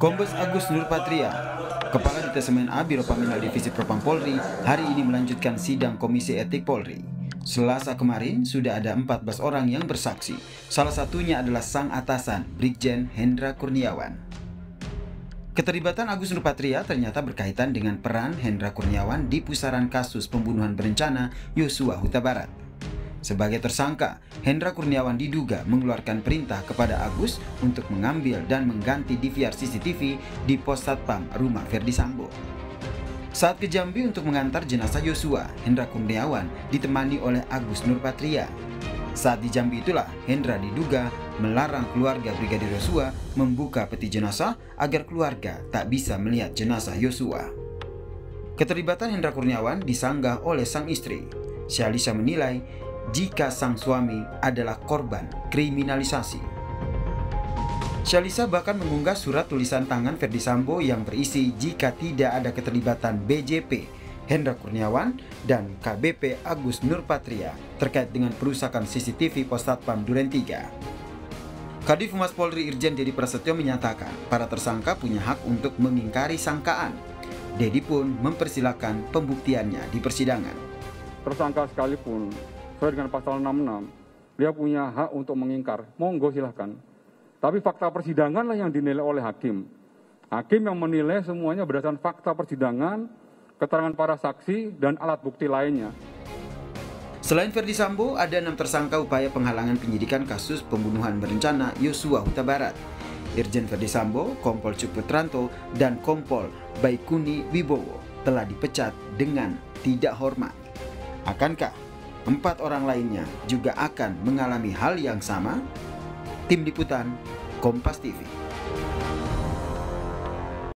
Kombes Agus Nurpatria, Kepala Detasemen A Biro Paminal Divisi Propam Polri, hari ini melanjutkan sidang Komisi Etik Polri. Selasa kemarin sudah ada 14 orang yang bersaksi. Salah satunya adalah sang atasan, Brigjen Hendra Kurniawan. Keterlibatan Agus Nurpatria ternyata berkaitan dengan peran Hendra Kurniawan di pusaran kasus pembunuhan berencana Yosua Huta Barat. Sebagai tersangka, Hendra Kurniawan diduga mengeluarkan perintah kepada Agus untuk mengambil dan mengganti DVR CCTV di pos satpam rumah Ferdi Sambo. Saat ke Jambi untuk mengantar jenazah Yosua, Hendra Kurniawan ditemani oleh Agus Nurpatria. Saat di Jambi itulah Hendra diduga melarang keluarga Brigadir Yosua membuka peti jenazah agar keluarga tak bisa melihat jenazah Yosua. Keterlibatan Hendra Kurniawan disanggah oleh sang istri. Syalisa menilai jika sang suami adalah korban kriminalisasi. Syalisa bahkan mengunggah surat tulisan tangan Ferdi Sambo yang berisi jika tidak ada keterlibatan BJP Hendra Kurniawan dan KBP Agus Nurpatria terkait dengan perusakan CCTV pos satpam Duren 3. Kadif Humas Polri Irjen Dedi Prasetyo menyatakan para tersangka punya hak untuk mengingkari sangkaan. Dedi pun mempersilahkan pembuktiannya di persidangan. Tersangka sekalipun sesuai dengan pasal 66, dia punya hak untuk mengingkar, monggo silahkan. Tapi fakta persidangan lah yang dinilai oleh hakim. Hakim yang menilai semuanya berdasarkan fakta persidangan, keterangan para saksi, dan alat bukti lainnya. Selain Ferdi Sambo, ada 6 tersangka upaya penghalangan penyidikan kasus pembunuhan berencana Yosua Huta Barat. Irjen Ferdi Sambo, Kompol Cukputranto, dan Kompol Baikuni Wibowo telah dipecat dengan tidak hormat. Akankah 4 orang lainnya juga akan mengalami hal yang sama? Tim Liputan Kompas TV.